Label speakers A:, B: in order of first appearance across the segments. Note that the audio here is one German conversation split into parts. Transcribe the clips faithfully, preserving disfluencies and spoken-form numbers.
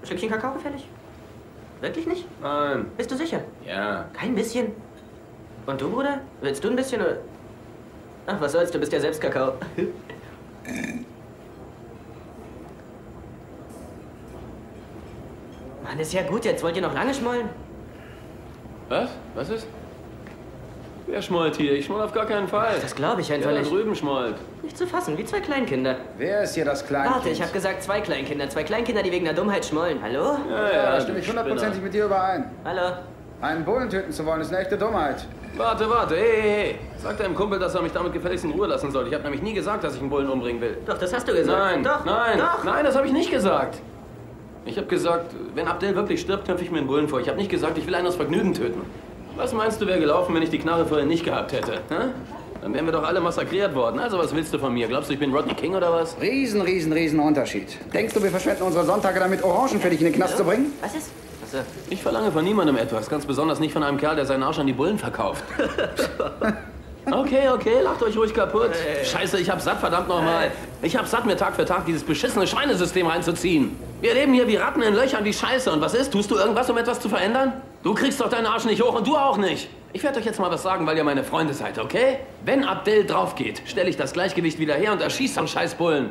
A: Stückchen Kakao gefällig? Wirklich nicht?
B: Nein.
A: Bist du sicher?
B: Ja.
A: Kein bisschen? Und du, Bruder? Willst du ein bisschen oder? Ach, was soll's, du bist ja selbst Kakao. Mann, ist ja gut, jetzt wollt ihr noch lange schmollen?
B: Was? Was ist? Wer schmollt hier? Ich schmoll auf gar keinen Fall.
A: Das glaube ich einfach
B: Wer da
A: nicht.
B: drüben schmollt.
A: Nicht zu fassen, wie zwei Kleinkinder.
C: Wer ist hier das Kleinkind?
A: Warte, ich habe gesagt zwei Kleinkinder. Zwei Kleinkinder, die wegen der Dummheit schmollen. Hallo?
B: Ja,
C: Ja, da
B: ja,
C: stimme ich
B: du
C: hundertprozentig
B: Spinner.
C: mit dir überein.
A: Hallo?
C: Einen Bullen töten zu wollen, ist eine echte Dummheit.
B: Warte, warte, hey, hey, hey. Sag deinem Kumpel, dass er mich damit gefälligst in Ruhe lassen soll. Ich habe nämlich nie gesagt, dass ich einen Bullen umbringen will.
A: Doch, das hast du gesagt.
B: Nein,
A: Doch,
B: nein,
A: doch.
B: nein, das habe ich nicht gesagt. Ich habe gesagt, wenn Abdel wirklich stirbt, kämpfe ich mir einen Bullen vor. Ich habe nicht gesagt, ich will einen aus Vergnügen töten. Was meinst du, wäre gelaufen, wenn ich die Knarre vorher nicht gehabt hätte? Hä? Dann wären wir doch alle massakriert worden. Also was willst du von mir? Glaubst du, ich bin Rodney King oder was?
C: Riesen, riesen, riesen Unterschied. Denkst du, wir verschwenden unsere Sonntage damit, Orangen für dich in den Knast zu bringen?
A: Was ist? Achso.
B: Ich verlange von niemandem etwas. Ganz besonders nicht von einem Kerl, der seinen Arsch an die Bullen verkauft. Okay, okay, lacht euch ruhig kaputt.
A: Hey.
B: Scheiße, ich hab satt, verdammt nochmal. Ich hab satt, mir Tag für Tag dieses beschissene Schweinesystem reinzuziehen. Wir leben hier wie Ratten in Löchern, die Scheiße. Und was ist? Tust du irgendwas, um etwas zu verändern? Du kriegst doch deinen Arsch nicht hoch und du auch nicht. Ich werde euch jetzt mal was sagen, weil ihr meine Freunde seid, okay? Wenn Abdel drauf geht, stelle ich das Gleichgewicht wieder her und erschieße am Scheißbullen.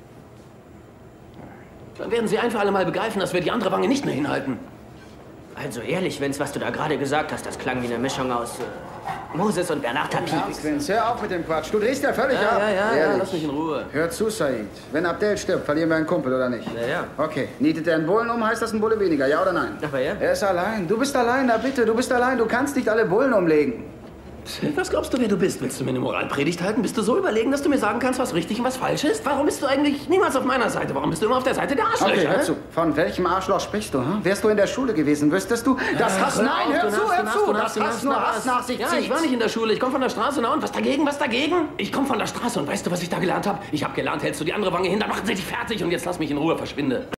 B: Dann werden sie einfach alle mal begreifen, dass wir die andere Wange nicht mehr hinhalten.
A: Also ehrlich, Vince, was du da gerade gesagt hast, das klang wie eine Mischung aus äh, Moses und Bernard Tapie.
C: Ernst, Vince, hör auf mit dem Quatsch. Du drehst ja völlig
B: Ja,
C: ab.
B: ja, ja, ja,
C: Ehrlich.
B: lass mich in Ruhe.
C: Hör zu, Said. Wenn Abdel stirbt, verlieren wir einen Kumpel, oder nicht?
A: Ja, ja.
C: Okay. Nietet er einen Bullen um, heißt das ein Bulle weniger, ja oder nein?
A: Aber ja.
C: Er ist allein. Du bist allein, na bitte, du bist allein. Du kannst nicht alle Bullen umlegen.
B: Was glaubst du, wer du bist? Willst du mir eine Moralpredigt halten? Bist du so überlegen, dass du mir sagen kannst, was richtig und was falsch ist? Warum bist du eigentlich niemals auf meiner Seite? Warum bist du immer auf der Seite der Arschlöcher?
C: Okay, hör
B: hä?
C: zu. Von welchem Arschloch sprichst du? Hm? Wärst du in der Schule gewesen, wüsstest du, das
B: Ach,
C: Hass...
B: hör
C: Nein,
B: auf,
C: hör
B: du
C: zu,
B: narrst,
C: hör
B: du
C: zu.
B: narrst, du
C: Das
B: narrst, du
C: Hass
B: narrst,
C: nur
B: du
C: Hass
B: narrst.
C: nach sich
B: Ja,
C: zieht.
B: ich war nicht in der Schule. Ich komme von der Straße. Na und? Was dagegen? Was dagegen? Ich komme von der Straße und weißt du, was ich da gelernt habe? Ich habe gelernt, hältst du die andere Wange hin, dann machen sie dich fertig und jetzt lass mich in Ruhe, verschwinde.